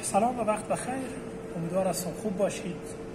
سلام و وقت بخیر. امیدوار هستم خوب باشید.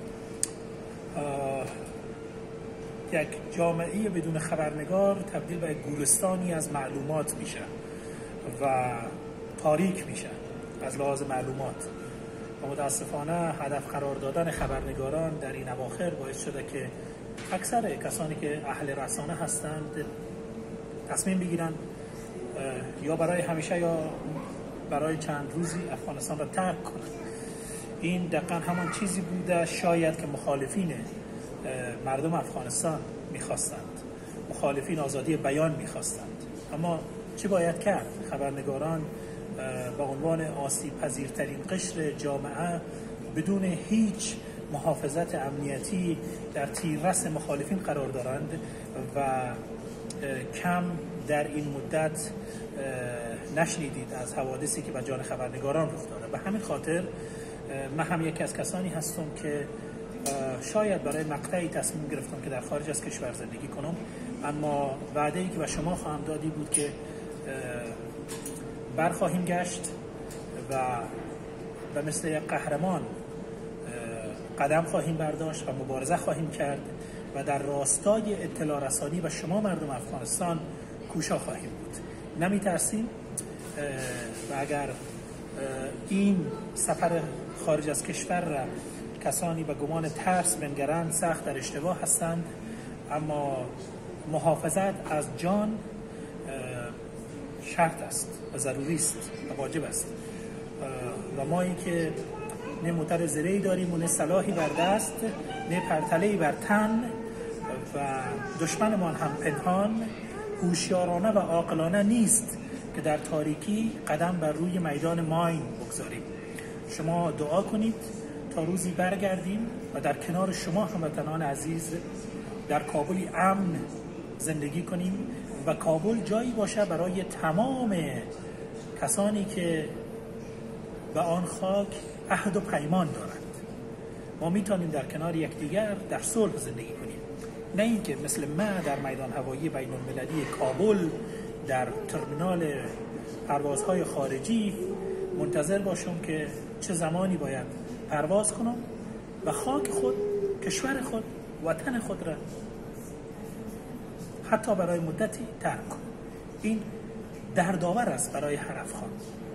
یک جامعه بدون خبرنگار تبدیل به گورستانی از معلومات میشه و تاریک میشه از لحاظ معلومات و متاسفانه هدف قرار دادن خبرنگاران در این اواخر باعث شده که اکثر کسانی که اهل رسانه هستند تصمیم بگیرن یا برای همیشه یا برای چند روزی افغانستان را ترک کنند. این دقیقا همان چیزی بوده شاید که مخالفین مردم افغانستان میخواستند، مخالفین آزادی بیان میخواستند. اما چه باید کرد؟ خبرنگاران با عنوان آسیب پذیرترین قشر جامعه بدون هیچ محافظت امنیتی در تیررس مخالفین قرار دارند و کم در این مدت نشنیدید از حوادثی که بر جان خبرنگاران رخ داده. به همین خاطر من هم یکی از کسانی هستم که شاید برای مقطعی تصمیم گرفتم که در خارج از کشور زندگی کنم، اما وعده‌ای که به شما خواهم دادی بود که برخواهیم گشت و مثل یک قهرمان قدم خواهیم برداشت و مبارزه خواهیم کرد و در راستای اطلاع رسانی به شما مردم افغانستان کوشا خواهیم بود. نمی ترسیم و اگر این سفر خارج از کشور را کسانی به گمان ترس بنگرند سخت در اشتباه هستند، اما محافظت از جان شرط است و ضروری است و واجب است و مایی که نه موتر زرهی داریم و نه سلاحی بر دست نه پرتله‌ای بر تن و دشمنمان هم پنهان، هوشیارانه و عاقلانه نیست که در تاریکی قدم بر روی میدان ماین بگذاریم. شما دعا کنید تا روزی برگردیم و در کنار شما هموطنان عزیز در کابلی امن زندگی کنیم و کابل جایی باشه برای تمام کسانی که به آن خاک عهد و پیمان دارند. ما میتونیم در کنار یکدیگر در صلح زندگی کنیم، نه اینکه مثل ما در میدان هوایی بین المللی کابل در ترمینال پروازهای خارجی منتظر باشم که چه زمانی باید پرواز کنم و خاک خود، کشور خود، وطن خود را حتی برای مدتی ترک کنم. این دردآور است برای هر افغان.